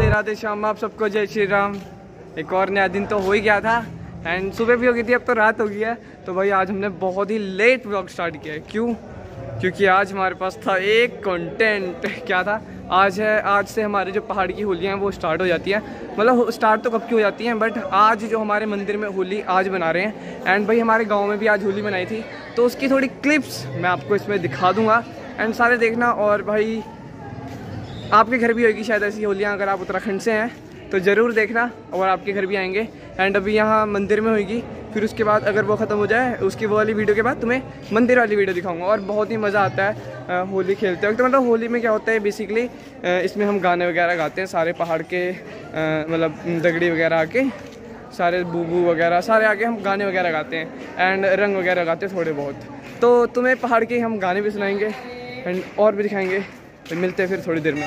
राधे राधे श्याम, आप सबको जय श्री राम। एक और नया दिन तो हो ही गया था एंड सुबह भी हो गई थी, अब तो रात हो गई है। तो भाई आज हमने बहुत ही लेट व्लॉग स्टार्ट किया है। क्यों? क्योंकि आज हमारे पास था एक कंटेंट। क्या था? आज से हमारे जो पहाड़ की होलियाँ हैं वो स्टार्ट हो जाती हैं। मतलब स्टार्ट तो कब की हो जाती हैं, बट आज जो हमारे मंदिर में होली आज बना रहे हैं। एंड भाई हमारे गांव में भी आज होली मनाई थी, तो उसकी थोड़ी क्लिप्स मैं आपको इसमें दिखा दूंगा एंड सारे देखना। और भाई आपके घर भी होगी शायद ऐसी होलियाँ, अगर आप उत्तराखंड से हैं तो ज़रूर देखना और आपके घर भी आएंगे। एंड अभी यहाँ मंदिर में होगी, फिर उसके बाद अगर वो ख़त्म हो जाए उसकी वो वाली वीडियो के बाद तुम्हें मंदिर वाली वीडियो दिखाऊंगा। और बहुत ही मज़ा आता है होली खेलते वक्त। मतलब होली में क्या होता है बेसिकली, इसमें हम गाने वगैरह गाते हैं सारे पहाड़ के, मतलब दगड़ी वगैरह आके, सारे बूबू वगैरह सारे आके हम गाने वगैरह गाते हैं एंड रंग वगैरह गाते हैं थोड़े बहुत। तो तुम्हें पहाड़ के हम गाने भी सुनाएंगे एंड और भी दिखाएंगे। तो मिलते हैं फिर थोड़ी देर में।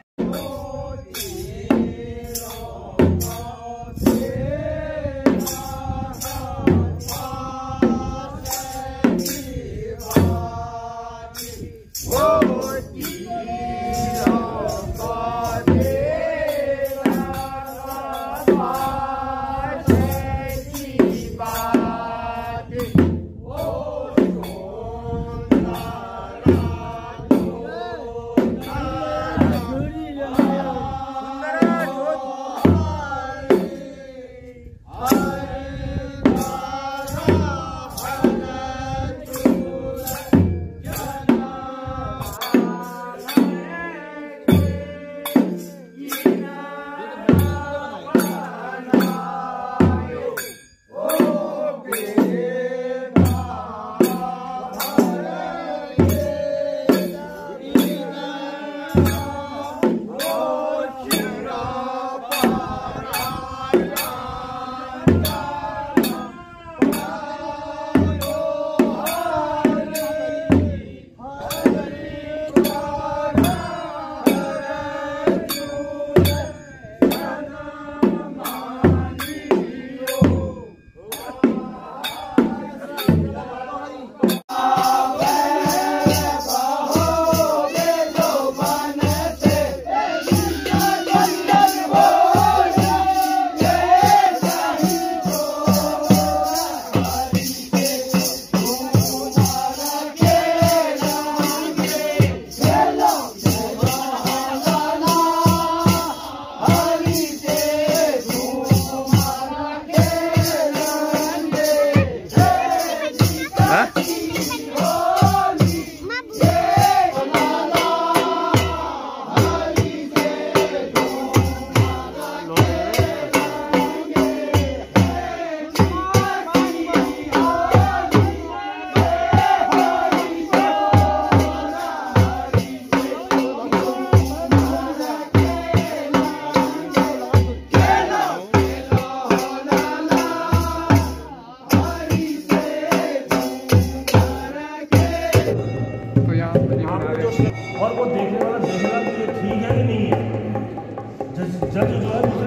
और वो देखने वाला देखेगा कि ये ठीक है कि नहीं है। जज जो है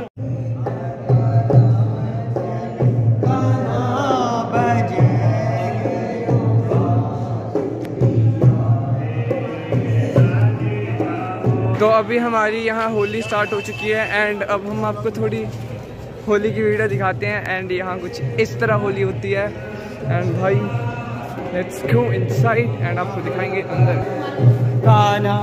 तो अभी हमारी यहाँ होली स्टार्ट हो चुकी है एंड अब हम आपको थोड़ी होली की वीडियो दिखाते हैं। एंड यहाँ कुछ इस तरह होली होती है एंड भाई लेट्स गो इनसाइड एंड आपको दिखाएंगे अंदर। गाना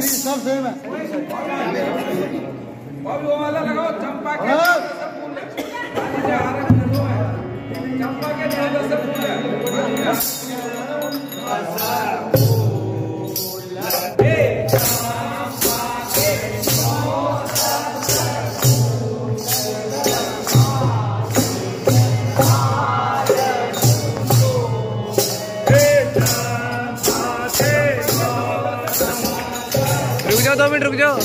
सब सेम है। वो वाला लगाओ चंपा के चंपा के सब फूल है। रुक जाओ 2 मिनट रुक जाओ।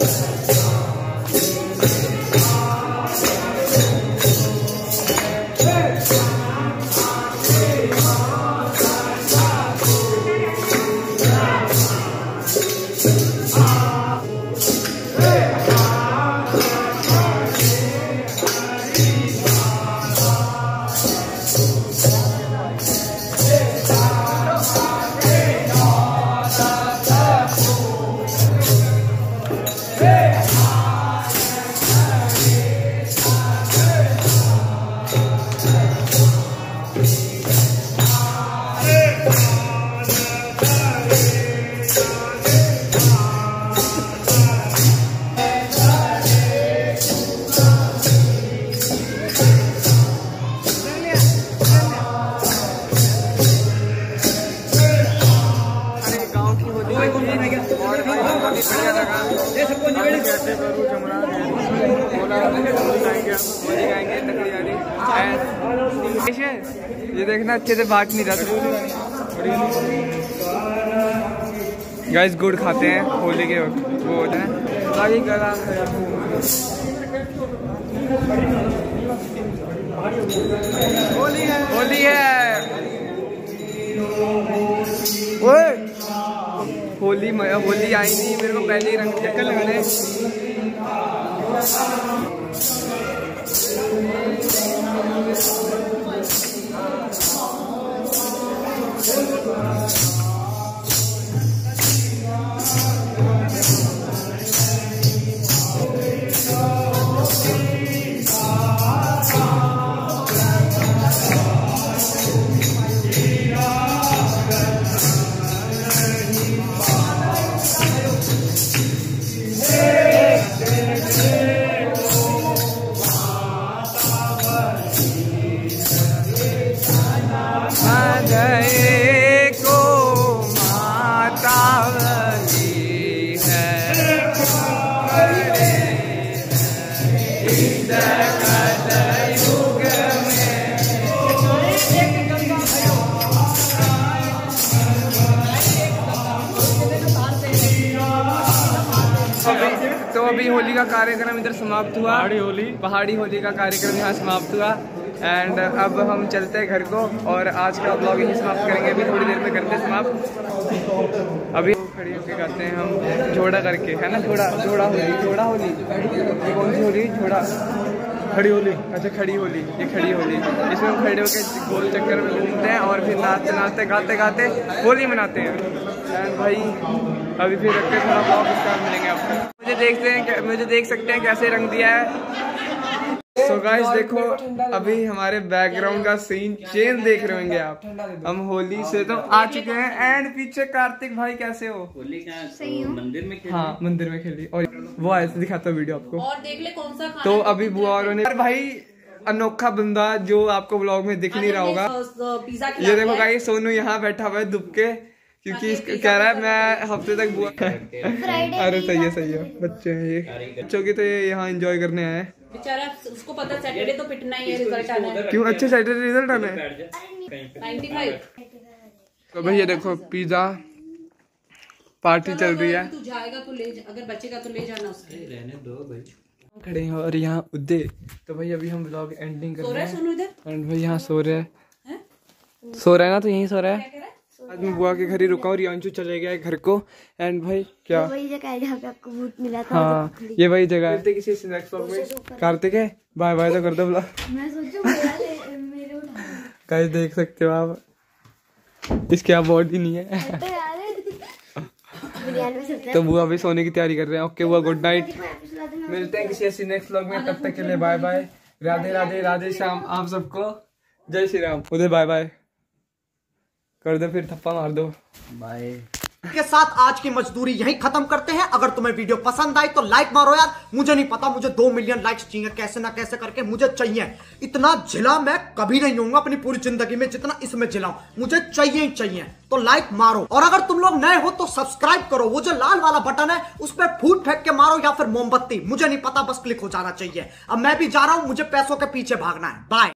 ये देखना अच्छे से बात नहीं रहा। गाइस गुड़ खाते हैं होली के वक्त, वो होते हैं भाई गला होली है। ओए होली आई नहीं, मेरे को पहले ही रंग चक्कर लगाने। तो अभी होली का कार्यक्रम इधर समाप्त हुआ। पहाड़ी होली का कार्यक्रम यहाँ समाप्त हुआ। एंड अब हम चलते हैं घर को और आज का ब्लॉग यही समाप्त करेंगे। अभी थोड़ी देर में करते हैं समाप्त। अभी खड़ी होके गाते हैं हम झोड़ा करके, है ना? झोड़ा होली, झोड़ा होली। ये कौन सी होली? झोड़ा खड़ी होली। अच्छा खड़ी होली, ये खड़ी होली। इसमें हम खड़े होके गोल चक्कर में घूमते हैं और फिर नाचते नाचते गाते गाते होली मनाते हैं। एंड भाई अभी फिर रख के थोड़ा ब्लॉग स्टार्ट मिलेंगे आपको। मुझे देख सकते हैं कैसे रंग दिया है। सो गाइस देखो अभी हमारे बैकग्राउंड का सीन चेंज देख रहे होंगे आप। हम होली से तो आ चुके हैं एंड पीछे कार्तिक भाई कैसे हो? होली का मंदिर में खेली। हाँ मंदिर में खेली और वो ऐसे दिखाता वीडियो आपको। और देख ले कौन सा खाना। तो अभी बुआ और भाई अनोखा बंदा जो आपको ब्लॉग में दिख नहीं रहा होगा, ये देखो गाइस सोनू यहाँ बैठा हुआ है दुबके, क्योंकि कह रहा है मैं हफ्ते तक बुआ। अरे सही है बच्चे हैं ये, बच्चों की तो ये यहाँ एंजॉय करने आए हैं। बेचारा उसको पता सैटरडे तो पिटना ही है, रिजल्ट आना है। क्यों? अच्छे सैटरडे रिजल्ट आना है 95। तो भैया देखो पिज्जा पार्टी चल रही है। तू जाएगा तो ले, अगर बचेगा तो ले जाना उसके। रहने दो भाई। खड़े हैं और यहाँ उद्दे। तो भाई अभी हम व्लॉग एंडिंग कर रहे हैं। सोनू इधर एंड भाई यहाँ सो रहा है ना, तो यहीं सो रहा है। आज मैं बुआ के घर ही रुका और रियांशु चले गया है घर को। एंड भाई क्या वही जगह है जहाँ पे आपको बूट मिला था। हाँ ये वही जगह है। किसी नेक्स्ट व्लॉग में कार्तिक है, बाय बाय तो कर दो ब्लॉग। मैं सोचूं मेरे गाइस देख सकते हो आप, इसके आप बॉडी नहीं है। तो बुआ भी सोने की तैयारी कर रहे हैं। ओके बुआ गुड नाइट, मिलते हैं किसी ऐसी नेक्स्ट व्लॉग में। तब तक के लिए बाय बाय, राधे राधे, राधे श्याम आप सबको, जय श्री राम। उधर बाय बाय कर दो, फिर थप्पा मार दो। बाय। के साथ आज की मजदूरी यहीं खत्म करते हैं। अगर तुम्हें वीडियो पसंद आई तो लाइक मारो यार। मुझे नहीं पता, मुझे 2 मिलियन लाइक्स चाहिए, कैसे ना कैसे करके मुझे चाहिए। इतना झिला मैं कभी नहीं होऊंगा अपनी पूरी जिंदगी में जितना इसमें झिलाऊं, मुझे चाहिए ही चाहिए। तो लाइक मारो, और अगर तुम लोग नए हो तो सब्सक्राइब करो। वो जो लाल वाला बटन है उस पर फूट फेंक के मारो या फिर मोमबत्ती, मुझे नहीं पता, बस क्लिक हो जाना चाहिए। अब मैं भी जा रहा हूं, मुझे पैसों के पीछे भागना है। बाय।